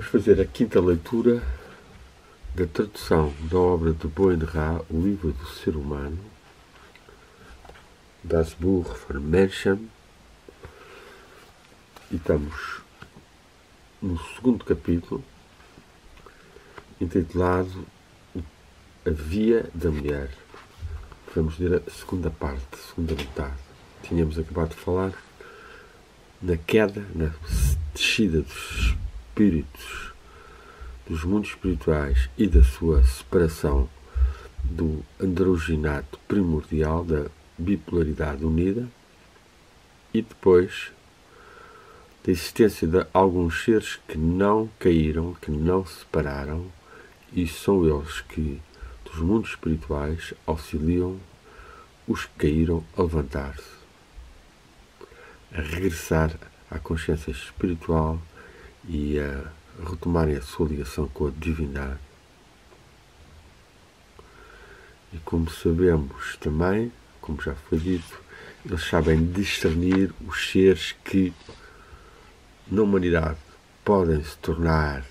fazer a quinta leitura da tradução da obra de Boyenra, O Livro do Ser Humano, Das Buch von Menschen, e estamos no segundo capítulo, intitulado A Via da Mulher. Vamos ler a segunda parte, a segunda metade. Tínhamos acabado de falar na queda, na descida dos espíritos, dos mundos espirituais e da sua separação do androginato primordial, da bipolaridade unida, e depois da existência de alguns seres que não caíram, que não se separaram, e são eles que, dos mundos espirituais, auxiliam os que caíram a levantar-se, a regressar à consciência espiritual e a retomarem a sua ligação com a divindade. E como sabemos também, como já foi dito, eles sabem discernir os seres que na humanidade podem se tornar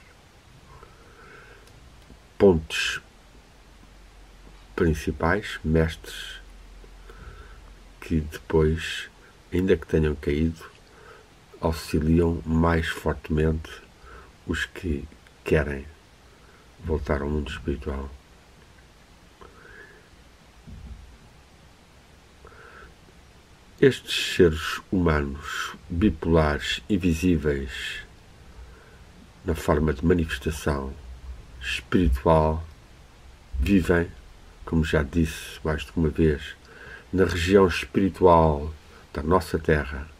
pontos principais, mestres, que depois, ainda que tenham caído, auxiliam mais fortemente os que querem voltar ao mundo espiritual. Estes seres humanos bipolares, invisíveis, na forma de manifestação espiritual, vivem, como já disse mais de uma vez, na região espiritual da nossa Terra,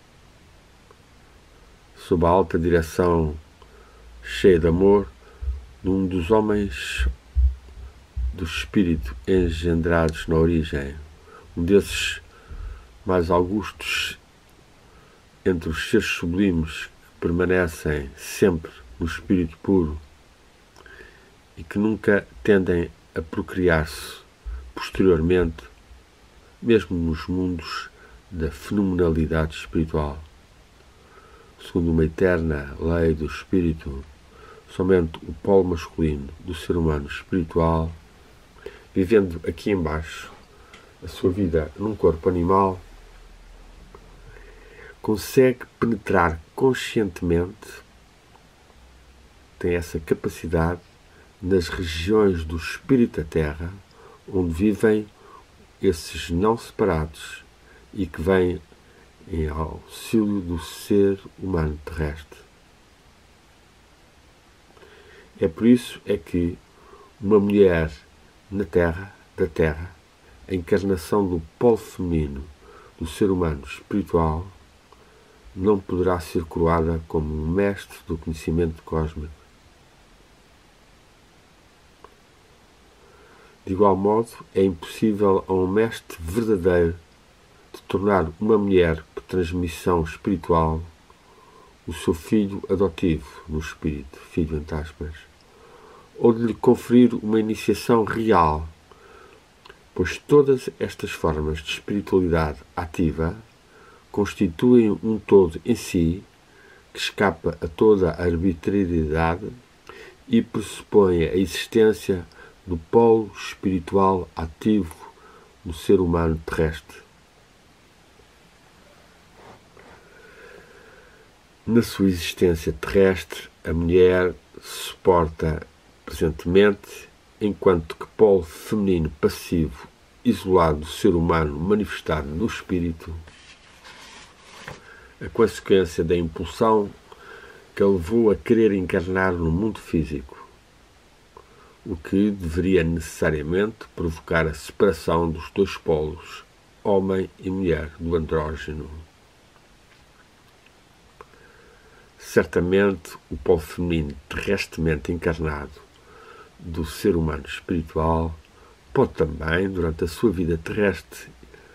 sob a alta direção, cheia de amor, de um dos homens do espírito engendrados na origem, um desses mais augustos entre os seres sublimes que permanecem sempre no espírito puro e que nunca tendem a procriar-se posteriormente, mesmo nos mundos da fenomenalidade espiritual. Segundo uma eterna lei do espírito, somente o polo masculino do ser humano espiritual, vivendo aqui embaixo a sua vida num corpo animal, consegue penetrar conscientemente, tem essa capacidade nas regiões do espírito da Terra, onde vivem esses não separados e que vêm em auxílio do ser humano terrestre. É por isso é que uma mulher na Terra, da Terra, a encarnação do polo feminino do ser humano espiritual, não poderá ser coroada como um mestre do conhecimento cósmico. De igual modo, é impossível a um mestre verdadeiro de tornar uma mulher por transmissão espiritual o seu filho adotivo no espírito, filho entre aspas, ou de lhe conferir uma iniciação real, pois todas estas formas de espiritualidade ativa constituem um todo em si que escapa a toda a arbitrariedade e pressupõe a existência do polo espiritual ativo no ser humano terrestre. Na sua existência terrestre, a mulher se suporta presentemente, enquanto que polo feminino passivo, isolado do ser humano manifestado no espírito, a consequência da impulsão que a levou a querer encarnar no mundo físico, o que deveria necessariamente provocar a separação dos dois polos, homem e mulher, do andrógeno. Certamente, o polo feminino terrestremente encarnado do ser humano espiritual pode também, durante a sua vida terrestre,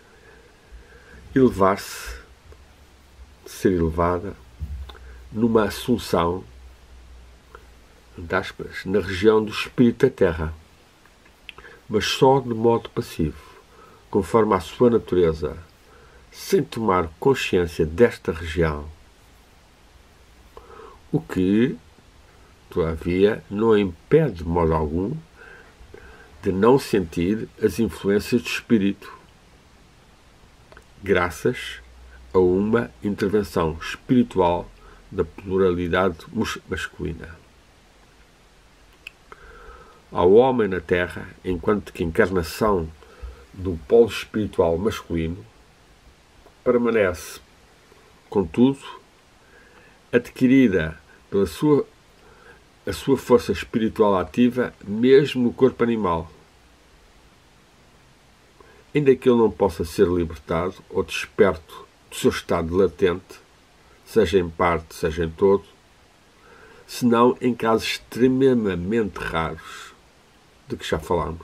ser elevada numa assunção, entre aspas, na região do espírito da Terra, mas só de modo passivo, conforme a sua natureza, sem tomar consciência desta região, o que todavia, não impede de modo algum de não sentir as influências do espírito, graças a uma intervenção espiritual da pluralidade masculina. Ao homem na Terra, enquanto que encarnação do polo espiritual masculino, permanece, contudo, adquirida pela a sua força espiritual ativa, mesmo no corpo animal. Ainda que ele não possa ser libertado ou desperto do seu estado latente, seja em parte, seja em todo, senão em casos extremamente raros, de que já falámos.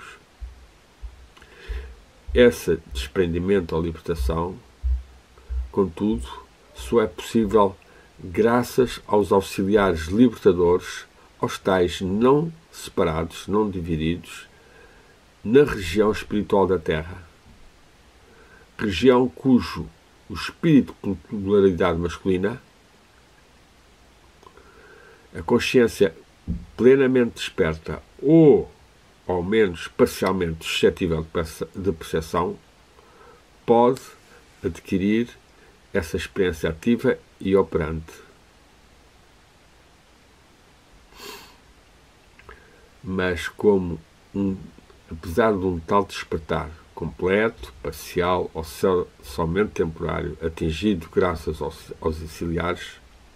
Esse desprendimento ou libertação, contudo, só é possível graças aos auxiliares libertadores, aos tais não separados, não divididos, na região espiritual da Terra. Região cujo o espírito com pluralidade masculina, a consciência plenamente desperta ou, ao menos parcialmente suscetível de percepção, pode adquirir essa experiência ativa e operante. Mas apesar de um tal despertar completo, parcial ou somente temporário, atingido graças aos auxiliares,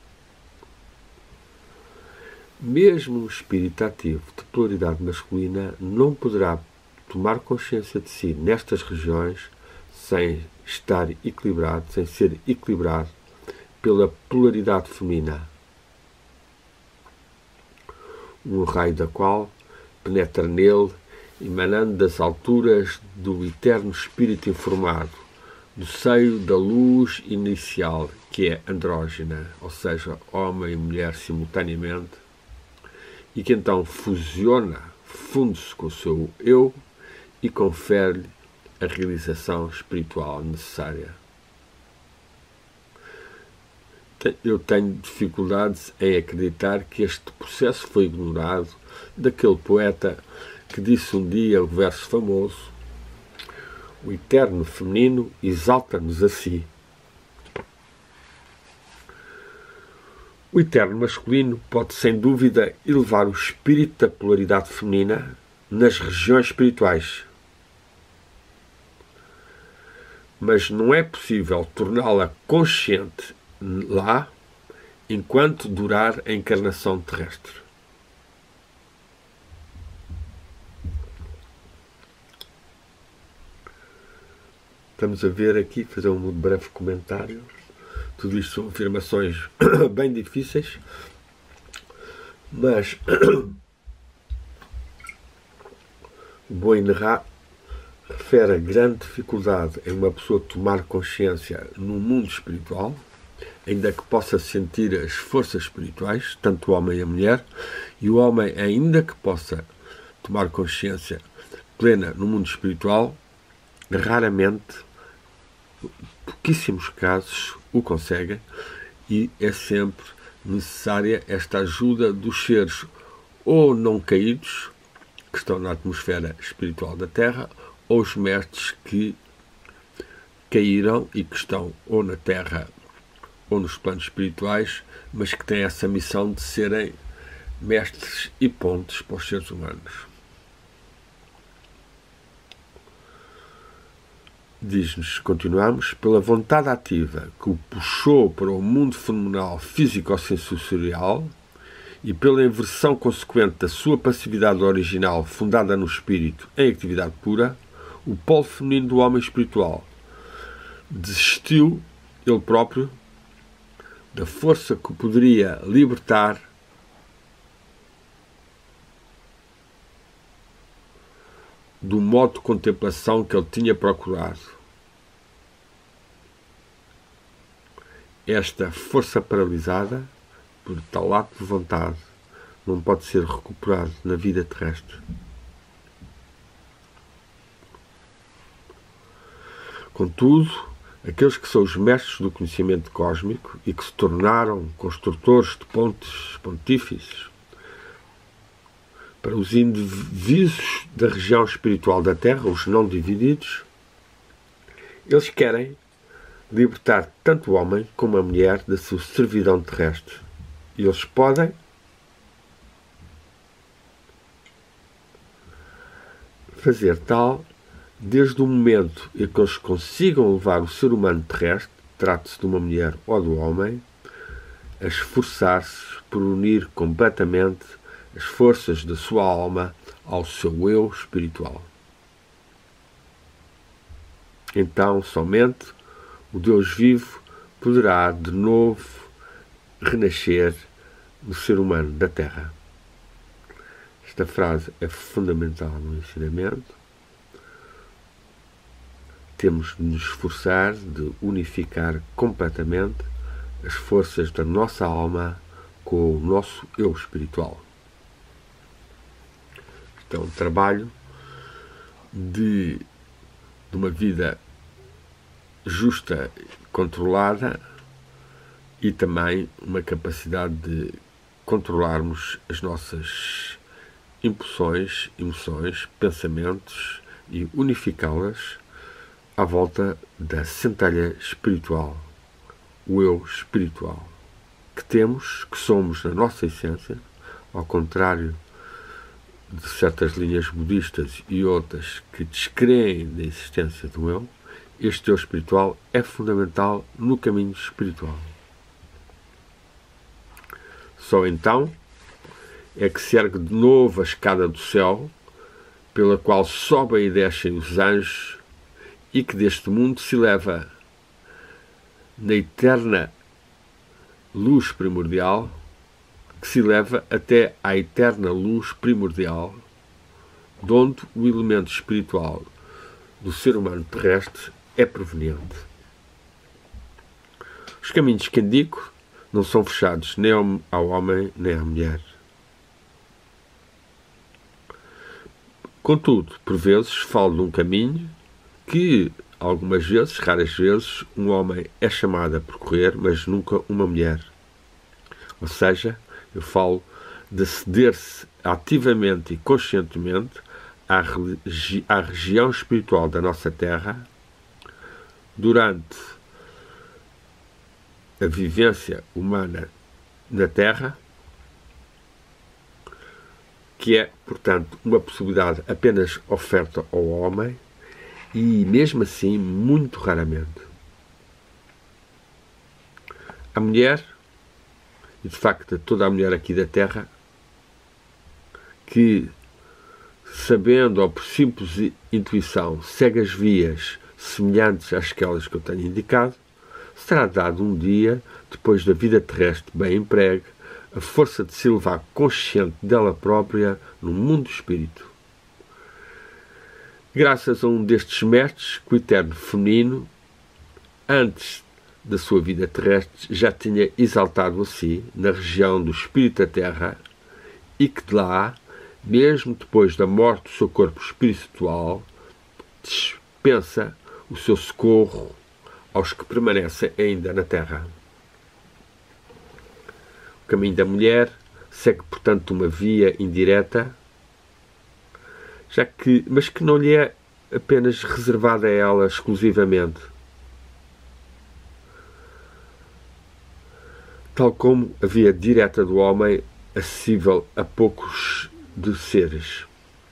mesmo o espírito ativo de pluralidade masculina não poderá tomar consciência de si nestas regiões sem estar equilibrado, sem ser equilibrado pela polaridade feminina, um raio da qual penetra nele, emanando das alturas do eterno espírito informado, do seio da luz inicial, que é andrógena, ou seja, homem e mulher simultaneamente, e que então funde-se com o seu eu e confere-lhe a realização espiritual necessária. Eu tenho dificuldades em acreditar que este processo foi ignorado daquele poeta que disse um dia o verso famoso: o eterno feminino exalta-nos a si. O eterno masculino pode, sem dúvida, elevar o espírito da polaridade feminina nas regiões espirituais, mas não é possível torná-la consciente lá enquanto durar a encarnação terrestre. Estamos a ver aqui, fazer um breve comentário. Tudo isto são afirmações bem difíceis, mas o Boinra refere a grande dificuldade em uma pessoa tomar consciência no mundo espiritual, ainda que possa sentir as forças espirituais, tanto o homem e a mulher, e o homem, ainda que possa tomar consciência plena no mundo espiritual, raramente, pouquíssimos casos, o conseguem, e é sempre necessária esta ajuda dos seres ou não caídos, que estão na atmosfera espiritual da Terra, ou os mestres que caíram e que estão ou na Terra ou nos planos espirituais, mas que têm essa missão de serem mestres e pontes para os seres humanos. Diz-nos, continuamos, pela vontade ativa que o puxou para o mundo fenomenal físico-sensorial e pela inversão consequente da sua passividade original fundada no espírito em atividade pura, o polo feminino do homem espiritual desistiu, ele próprio, da força que poderia libertar do modo de contemplação que ele tinha procurado. Esta força paralisada, por tal ato de vontade, não pode ser recuperada na vida terrestre. Contudo, aqueles que são os mestres do conhecimento cósmico e que se tornaram construtores de pontes pontífices, Para os indivíduos da região espiritual da Terra, os não divididos, eles querem libertar tanto o homem como a mulher da sua servidão terrestre. E eles podem fazer tal desde o momento em que eles consigam levar o ser humano terrestre, trate-se de uma mulher ou do homem, a esforçar-se por unir completamente as forças da sua alma ao seu eu espiritual. Então, somente o Deus vivo poderá de novo renascer no ser humano da Terra. Esta frase é fundamental no ensinamento. Temos de nos esforçar de unificar completamente as forças da nossa alma com o nosso eu espiritual. Isto é um trabalho de uma vida justa, controlada e também uma capacidade de controlarmos as nossas impulsões, emoções, pensamentos e unificá-las à volta da centelha espiritual, o eu espiritual, que temos, que somos na nossa essência, ao contrário de certas linhas budistas e outras que descreem da existência do eu. Este eu espiritual é fundamental no caminho espiritual. Só então é que se ergue de novo a escada do céu, pela qual sobem e descem os anjos, e que deste mundo se eleva na eterna luz primordial, que se eleva até à eterna luz primordial, de onde o elemento espiritual do ser humano terrestre é proveniente. Os caminhos que indico não são fechados nem ao homem nem à mulher. Contudo, por vezes, falo de um caminho que, algumas vezes, raras vezes, um homem é chamado a percorrer, mas nunca uma mulher. Ou seja, eu falo de ceder-se ativamente e conscientemente à região espiritual da nossa Terra durante a vivência humana na Terra, que é, portanto, uma possibilidade apenas oferta ao homem e, mesmo assim, muito raramente. A mulher, e de facto toda a mulher aqui da Terra, que, sabendo ou por simples intuição, segue as vias semelhantes àquelas que eu tenho indicado, será dado um dia, depois da vida terrestre bem empregue, a força de se levar consciente dela própria no mundo do espírito. Graças a um destes mestres que o eterno feminino, antes da sua vida terrestre, já tinha exaltado a si na região do espírito da Terra e que de lá, mesmo depois da morte do seu corpo espiritual, dispensa o seu socorro aos que permanecem ainda na Terra. O caminho da mulher segue, portanto, uma via indireta, mas que não lhe é apenas reservada a ela exclusivamente. Tal como a via direta do homem, acessível a poucos de seres.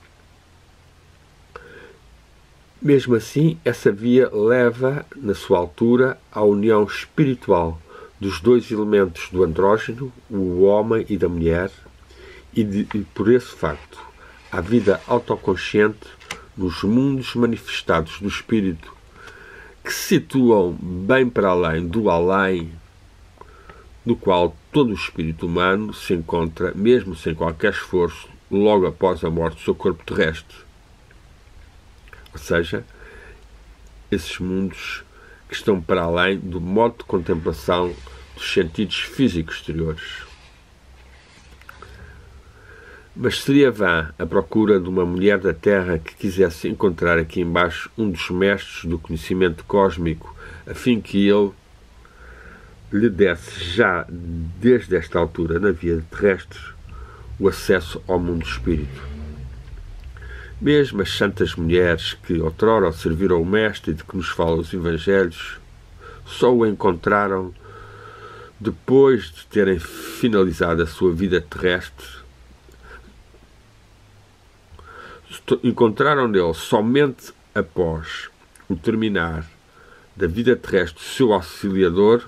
Mesmo assim, essa via leva, na sua altura, à união espiritual dos dois elementos do andrógeno, o homem e da mulher, e por esse facto, à vida autoconsciente nos mundos manifestados do espírito, que se situam bem para além do além, no qual todo o espírito humano se encontra, mesmo sem qualquer esforço, logo após a morte do seu corpo terrestre. Ou seja, esses mundos que estão para além do modo de contemplação dos sentidos físicos exteriores. Mas seria vã a procura de uma mulher da Terra que quisesse encontrar aqui embaixo um dos mestres do conhecimento cósmico, a fim que ele lhe desse já, desde esta altura, na via terrestre, o acesso ao mundo do espírito. Mesmo as santas mulheres que outrora serviram o Mestre e de que nos falam os Evangelhos, só o encontraram depois de terem finalizado a sua vida terrestre. Encontraram nele somente após o terminar da vida terrestre do seu auxiliador.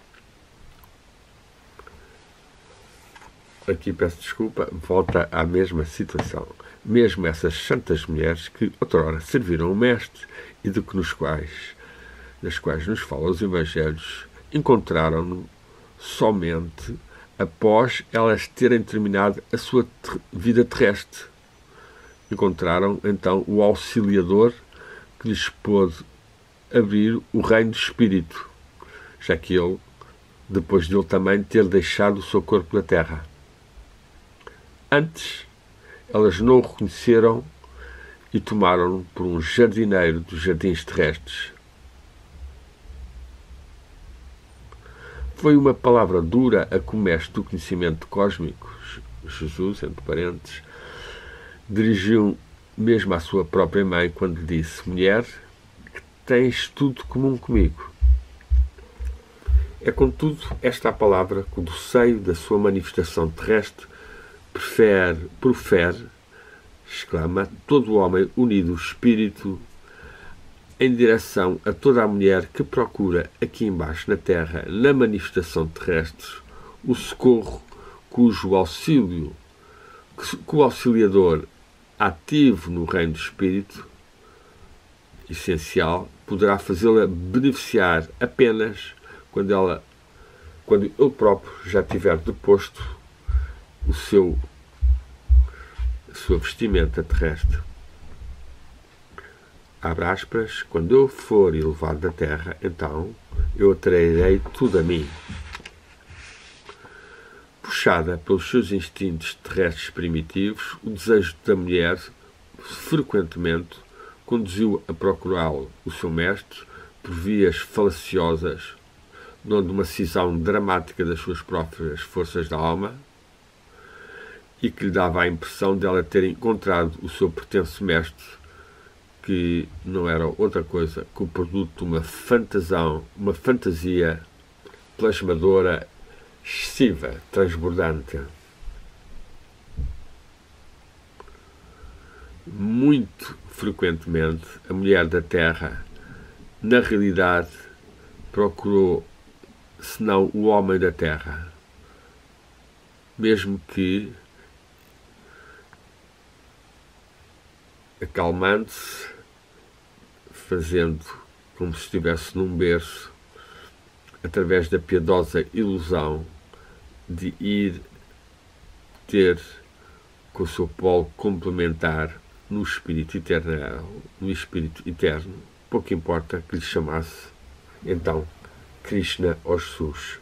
Aqui peço desculpa, volta à mesma situação. Mesmo essas santas mulheres que outrora serviram o Mestre e das quais nos falam os Evangelhos, encontraram-no somente após elas terem terminado a sua vida terrestre. Encontraram então o auxiliador que lhes pôde abrir o reino do Espírito, já que ele, depois de ele também ter deixado o seu corpo na terra. Antes, elas não o reconheceram e tomaram-no por um jardineiro dos jardins terrestres. Foi uma palavra dura a que o mestre do conhecimento cósmico, Jesus, entre parênteses, dirigiu mesmo à sua própria mãe quando lhe disse: mulher, que tens tudo comum comigo. É, contudo, esta a palavra que do seio da sua manifestação terrestre profere, exclama, todo o homem unido ao Espírito em direção a toda a mulher que procura aqui embaixo na terra, na manifestação terrestre, o socorro cujo auxílio, que o auxiliador ativo no reino do Espírito, essencial, poderá fazê-la beneficiar apenas quando ele próprio já tiver deposto a sua vestimenta terrestre. Abre aspas, quando eu for elevado da terra, então eu atrairei tudo a mim. Puxada pelos seus instintos terrestres primitivos, o desejo da mulher frequentemente conduziu a procurá-lo, o seu mestre, por vias falaciosas, não de uma cisão dramática das suas próprias forças da alma, e que lhe dava a impressão de ela ter encontrado o seu pretenso mestre, que não era outra coisa que o produto de uma fantasia plasmadora, excessiva, transbordante. Muito frequentemente, a mulher da Terra, na realidade, procurou, senão o homem da Terra, mesmo que acalmando-se, fazendo como se estivesse num berço, através da piedosa ilusão de ir ter com o seu polo complementar no espírito eterno, pouco importa que lhe chamasse então Krishna ou Jesus.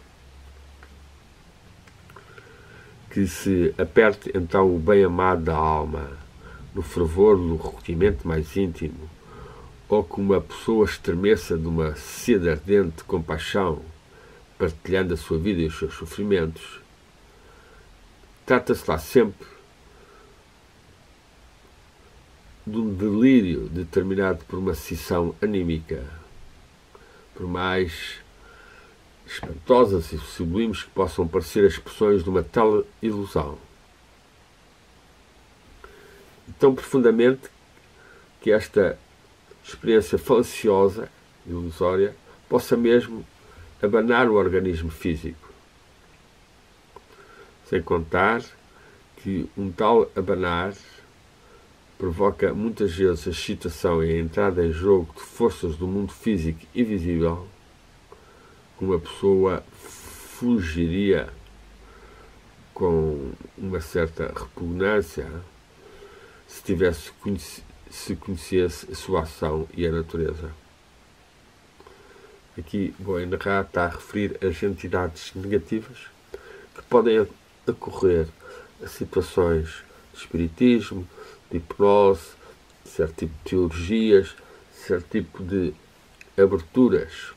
Que se aperte então o bem-amado da alma no fervor do recolhimento mais íntimo, ou que uma pessoa estremeça de uma sede ardente de compaixão, partilhando a sua vida e os seus sofrimentos. Trata-se lá sempre de um delírio determinado por uma cisão anímica, por mais espantosas e sublimes que possam parecer as expressões de uma tal ilusão. Tão profundamente que esta experiência falaciosa, ilusória, possa mesmo abanar o organismo físico. Sem contar que um tal abanar provoca muitas vezes a excitação e a entrada em jogo de forças do mundo físico invisível, que uma pessoa fugiria com uma certa repugnância se conhecesse a sua ação e a natureza. Aqui vou narrar, está a referir as entidades negativas que podem ocorrer a situações de espiritismo, de hipnose, certo tipo de teologias, certo tipo de aberturas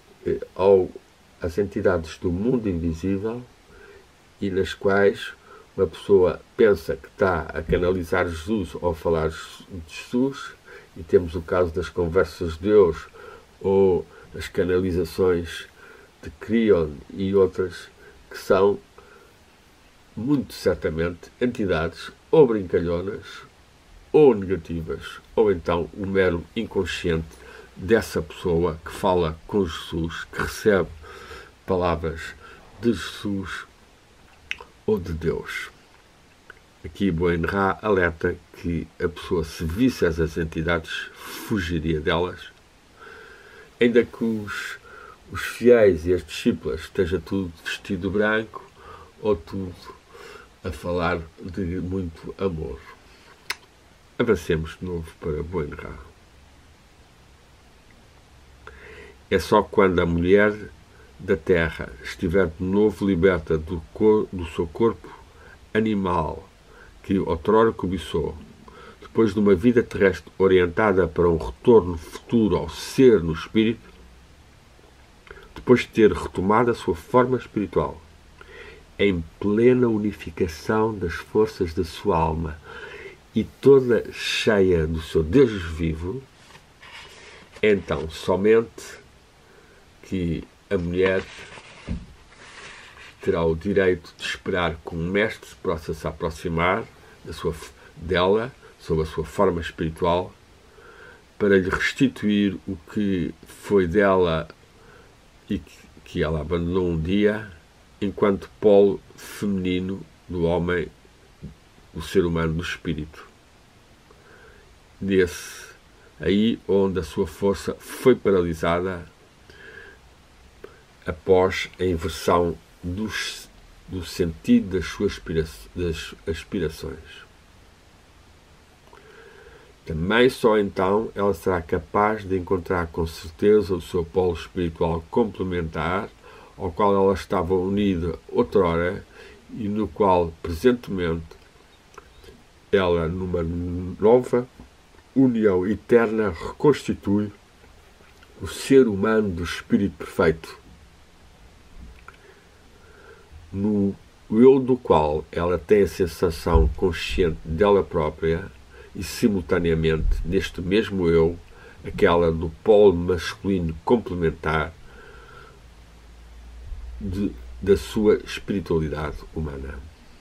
às entidades do mundo invisível, e nas quais uma pessoa pensa que está a canalizar Jesus ou a falar de Jesus, e temos o caso das conversas de Deus ou as canalizações de Creon e outras que são muito certamente entidades ou brincalhonas ou negativas, ou então o mero inconsciente dessa pessoa que fala com Jesus, que recebe palavras de Jesus ou de Deus. Aqui Boen Ra alerta que a pessoa, se visse essas entidades, fugiria delas, ainda que os fiéis e as discípulas esteja tudo vestido branco ou tudo a falar de muito amor. Avancemos de novo para Boen Ra. É só quando a mulher da terra estiver de novo liberta do seu corpo animal que outrora cobiçou, depois de uma vida terrestre orientada para um retorno futuro ao ser no espírito, depois de ter retomado a sua forma espiritual, em plena unificação das forças da sua alma e toda cheia do seu Deus vivo, então somente que a mulher terá o direito de esperar que um mestre possa se aproximar dela, sob a sua forma espiritual, para lhe restituir o que foi dela e que ela abandonou um dia, enquanto polo feminino do homem, do ser humano, do espírito. Aí onde a sua força foi paralisada após a inversão do sentido das suas aspirações. Também só então ela será capaz de encontrar com certeza o seu polo espiritual complementar, ao qual ela estava unida outrora e no qual presentemente ela, numa nova união eterna, reconstitui o ser humano do espírito perfeito, no eu do qual ela tem a sensação consciente dela própria e, simultaneamente, neste mesmo eu, aquela do polo masculino complementar da sua espiritualidade humana.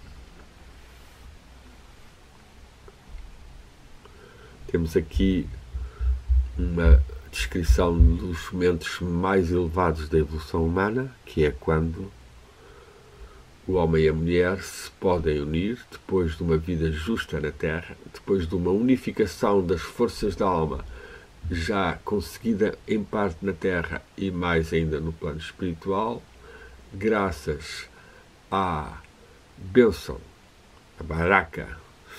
Temos aqui uma descrição dos momentos mais elevados da evolução humana, que é quando o homem e a mulher se podem unir depois de uma vida justa na Terra, depois de uma unificação das forças da alma já conseguida em parte na Terra e mais ainda no plano espiritual, graças à bênção, a baraka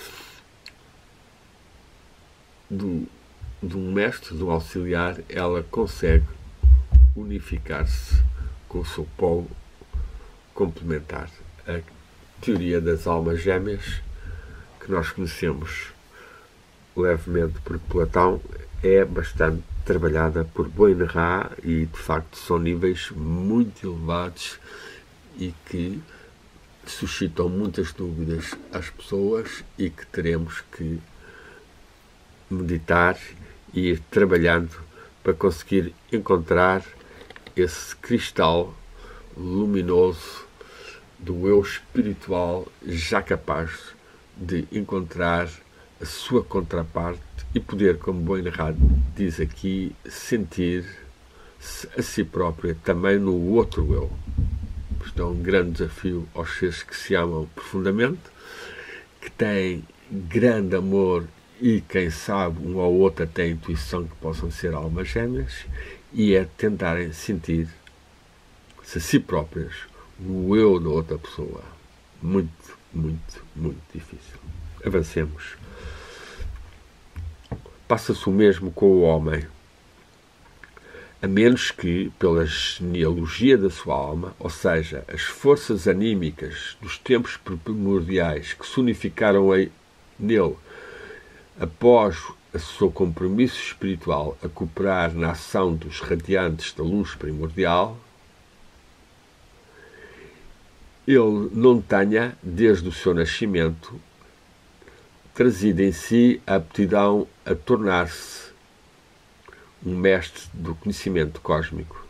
de um mestre, de um auxiliar, ela consegue unificar-se com o seu polo complementar. A teoria das almas gêmeas, que nós conhecemos levemente por Platão, é bastante trabalhada por Boen Ra e, de facto, são níveis muito elevados e que suscitam muitas dúvidas às pessoas e que teremos que meditar e ir trabalhando para conseguir encontrar esse cristal luminoso do eu espiritual, já capaz de encontrar a sua contraparte e poder, como Boen Ra diz aqui, sentir-se a si própria também no outro eu. Isto é um grande desafio aos seres que se amam profundamente, que têm grande amor e, quem sabe, um ou outro tem intuição que possam ser almas gêmeas, e é tentarem sentir-se a si próprias no eu da outra pessoa. Muito, muito, muito difícil. Avancemos. Passa-se o mesmo com o homem, a menos que, pela genealogia da sua alma, ou seja, as forças anímicas dos tempos primordiais que se unificaram nele após o seu compromisso espiritual a cooperar na ação dos radiantes da luz primordial, ele não tenha, desde o seu nascimento, trazido em si a aptidão a tornar-se um mestre do conhecimento cósmico.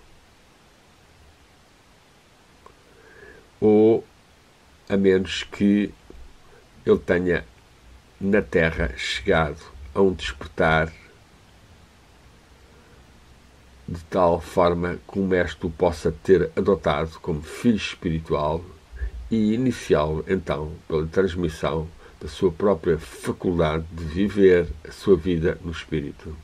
Ou a menos que ele tenha na Terra chegado a um despertar de tal forma que o mestre o possa ter adotado como filho espiritual e iniciá-lo então pela transmissão da sua própria faculdade de viver a sua vida no espírito.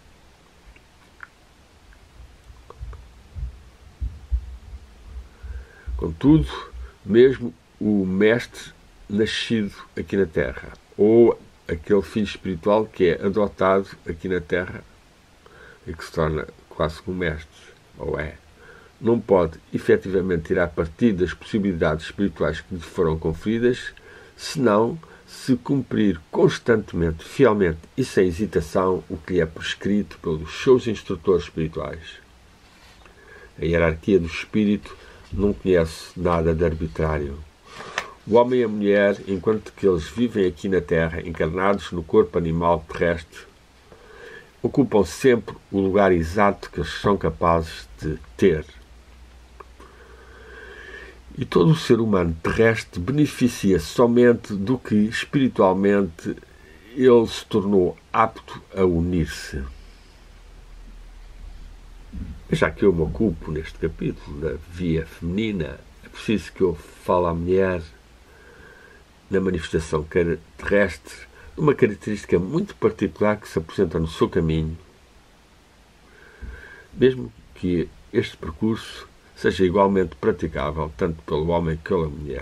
Contudo, mesmo o mestre nascido aqui na Terra, ou aquele filho espiritual que é adotado aqui na Terra e que se torna quase como mestre, ou não pode efetivamente tirar partido das possibilidades espirituais que lhe foram conferidas, senão se cumprir constantemente, fielmente e sem hesitação o que lhe é prescrito pelos seus instrutores espirituais. A hierarquia do espírito não conhece nada de arbitrário. O homem e a mulher, enquanto que eles vivem aqui na Terra, encarnados no corpo animal terrestre, ocupam sempre o lugar exato que eles são capazes de ter. E todo o ser humano terrestre beneficia somente do que espiritualmente ele se tornou apto a unir-se. Já que eu me ocupo neste capítulo da via feminina, é preciso que eu fale à mulher na manifestação terrestre uma característica muito particular que se apresenta no seu caminho, mesmo que este percurso seja igualmente praticável tanto pelo homem que pela mulher.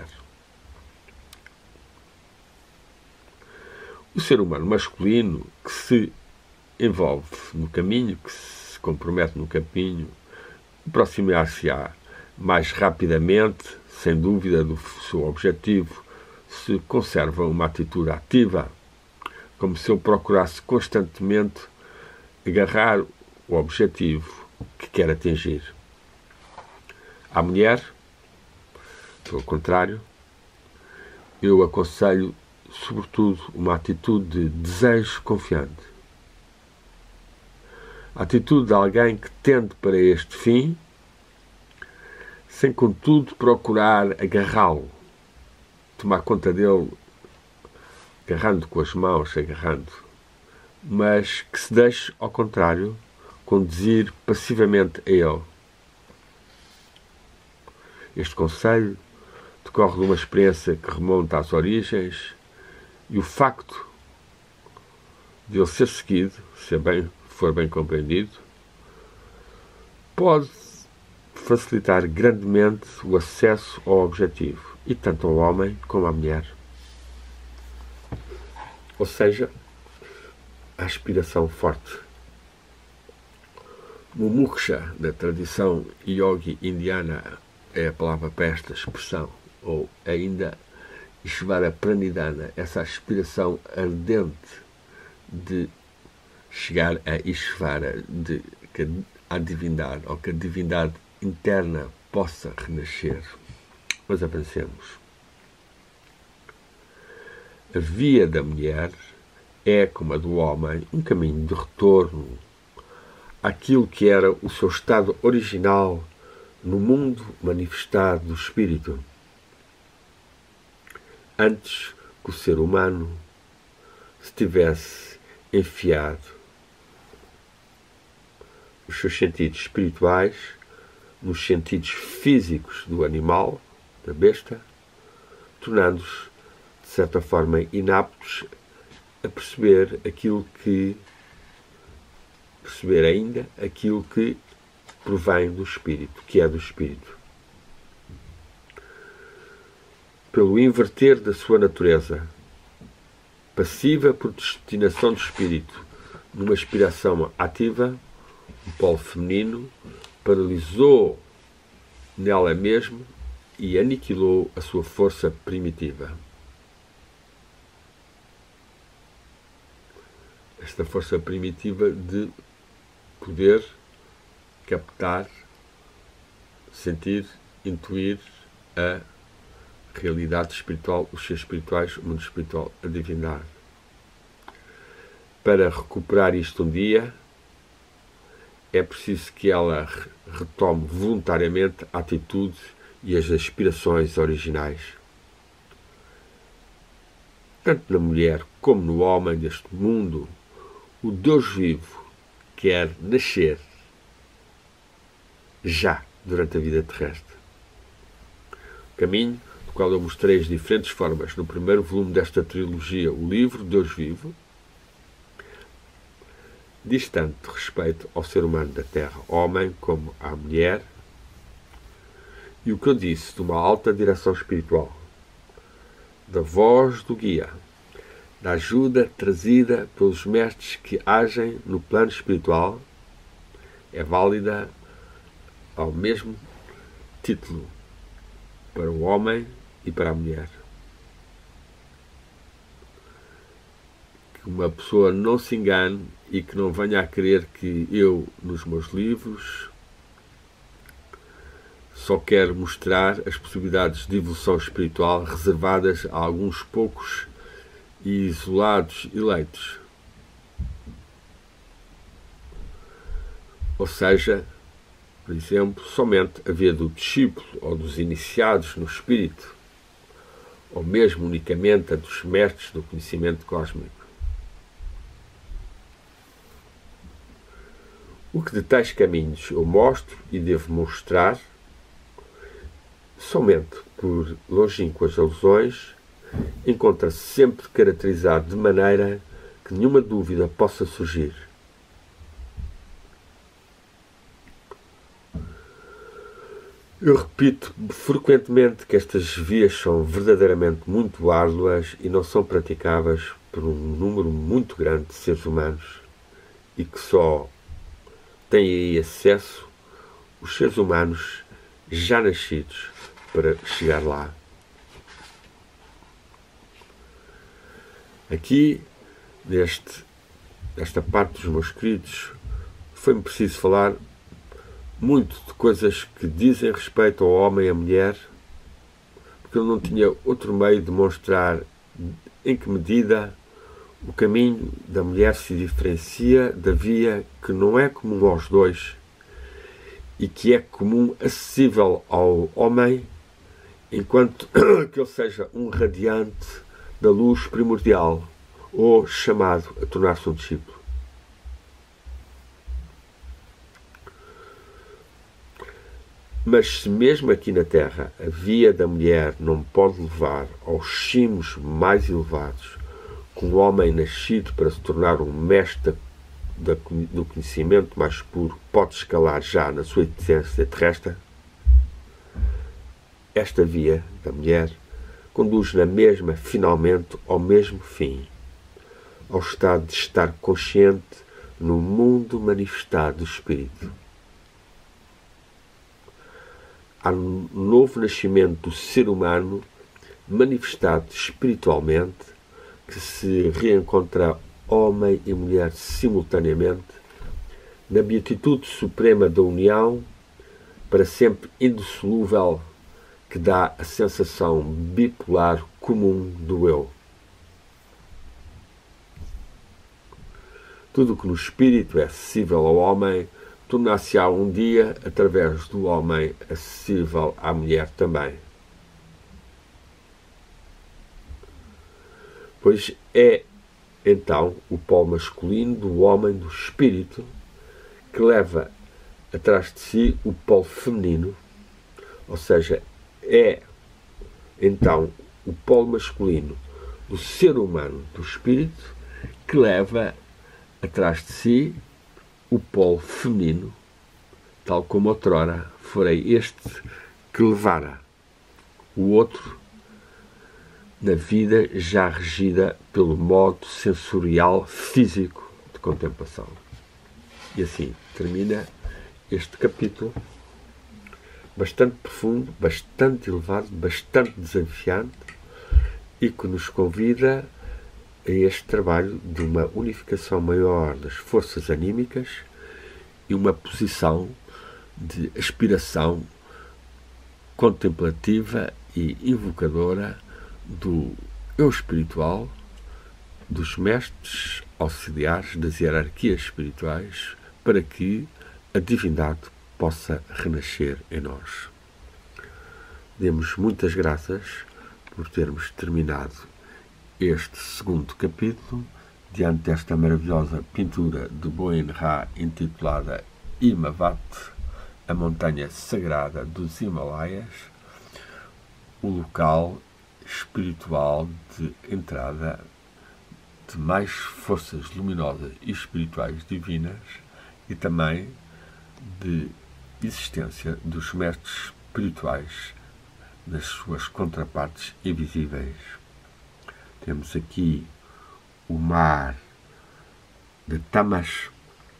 O ser humano masculino que se envolve no caminho, que se compromete no caminho, aproximar-se-á mais rapidamente, sem dúvida, do seu objetivo, se conserva uma atitude ativa, como se eu procurasse constantemente agarrar o objetivo que quer atingir. À mulher, pelo contrário, eu aconselho, sobretudo, uma atitude de desejo confiante. A atitude de alguém que tende para este fim, sem, contudo, procurar agarrá-lo, tomar conta dele, agarrando com as mãos, mas que se deixe, ao contrário, conduzir passivamente a ele. Este conselho decorre de uma experiência que remonta às origens e o facto de ele ser seguido, se for bem compreendido, pode facilitar grandemente o acesso ao objetivo, e tanto ao homem como à mulher. Ou seja, a aspiração forte. Mumuksha, da tradição yogi indiana, é a palavra para esta expressão, ou ainda Ishvara Pranidhana, essa aspiração ardente de chegar a Ishvara, à divindade, ou que a divindade interna possa renascer. Mas avancemos. A via da mulher é, como a do homem, um caminho de retorno àquilo que era o seu estado original no mundo manifestado do espírito, antes que o ser humano se tivesse enfiado os seus sentidos espirituais nos sentidos físicos do animal, da besta, tornando-os, de certa forma, inaptos a perceber ainda aquilo que provém do espírito, que é do espírito. Pelo inverter da sua natureza, passiva por destinação do espírito, numa aspiração ativa, o polo feminino paralisou nela mesma e aniquilou a sua força primitiva. Esta força primitiva de poder captar, sentir, intuir a realidade espiritual, os seres espirituais, o mundo espiritual, a divindade. Para recuperar isto um dia, é preciso que ela retome voluntariamente a atitude e as aspirações originais. Tanto na mulher como no homem deste mundo, o Deus vivo quer nascer já durante a vida terrestre. O caminho, do qual eu mostrei as diferentes formas no primeiro volume desta trilogia, o livro Deus Vivo, diz tanto respeito ao ser humano da Terra, homem como à mulher, e o que eu disse de uma alta direção espiritual, da voz do guia, da ajuda trazida pelos mestres que agem no plano espiritual, é válida ao mesmo título para o homem e para a mulher. Que uma pessoa não se engane e que não venha a crer que eu, nos meus livros, só quero mostrar as possibilidades de evolução espiritual reservadas a alguns poucos e isolados eleitos. Ou seja, por exemplo, somente a via do discípulo ou dos iniciados no espírito, ou mesmo unicamente a dos mestres do conhecimento cósmico. O que de tais caminhos eu mostro e devo mostrar, somente por longínquas alusões, encontra-se sempre caracterizado de maneira que nenhuma dúvida possa surgir. Eu repito frequentemente que estas vias são verdadeiramente muito árduas e não são praticáveis por um número muito grande de seres humanos e que só têm aí acesso os seres humanos já nascidos para chegar lá. Aqui, nesta parte dos meus escritos, foi-me preciso falar muito de coisas que dizem respeito ao homem e à mulher, porque eu não tinha outro meio de mostrar em que medida o caminho da mulher se diferencia da via que não é comum aos dois e que é comum, acessível ao homem, enquanto que ele seja um radiante da luz primordial ou chamado a tornar-se um discípulo. Mas se mesmo aqui na Terra a via da mulher não pode levar aos cimos mais elevados, que um homem nascido para se tornar um mestre do conhecimento mais puro pode escalar já na sua existência terrestre, esta via da mulher conduz na mesma, finalmente, ao mesmo fim, ao estado de estar consciente no mundo manifestado do Espírito. Há um novo nascimento do ser humano manifestado espiritualmente que se reencontra homem e mulher simultaneamente na beatitude suprema da união para sempre indissolúvel que dá a sensação bipolar comum do eu. Tudo que no espírito é acessível ao homem tornar-se-á um dia, através do homem, acessível à mulher também. Pois é, então, o polo masculino do homem, do espírito, que leva atrás de si o polo feminino, ou seja, é, então, o polo masculino do ser humano, do espírito, que leva atrás de si o polo feminino, tal como outrora forei este que levara o outro na vida já regida pelo modo sensorial físico de contemplação. E assim termina este capítulo bastante profundo, bastante elevado, bastante desafiante e que nos convida a este trabalho de uma unificação maior das forças anímicas e uma posição de aspiração contemplativa e invocadora do eu espiritual, dos mestres auxiliares das hierarquias espirituais, para que a divindade possa renascer em nós. Demos muitas graças por termos terminado este segundo capítulo, diante desta maravilhosa pintura de Boen Ra intitulada Himavat, a montanha sagrada dos Himalaias, o local espiritual de entrada de mais forças luminosas e espirituais divinas e também de existência dos mestres espirituais nas suas contrapartes invisíveis. Temos aqui o mar de Tamas,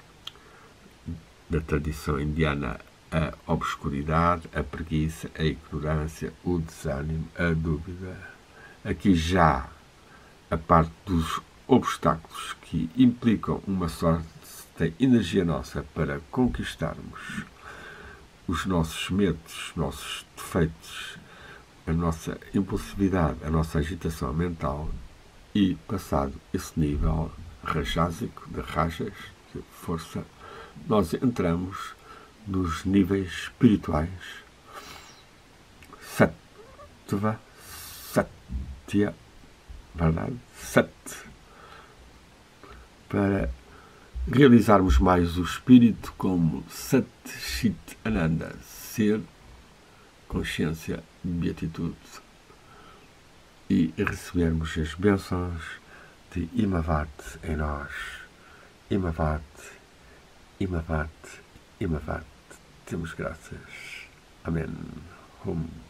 da tradição indiana, a obscuridade, a preguiça, a ignorância, o desânimo, a dúvida. Aqui já a parte dos obstáculos que implicam uma sorte de energia nossa para conquistarmos os nossos medos, os nossos defeitos, a nossa impulsividade, a nossa agitação mental, e passado esse nível rajásico, de rajas, de força, nós entramos nos níveis espirituais Sattva, Satya, verdade? Sat, para realizarmos mais o espírito como Sat Chit Ananda, ser, consciência, beatitude, e recebermos as bênçãos de Himavat em nós. Himavat, Himavat, Himavat. Temos graças. Amém. Hum.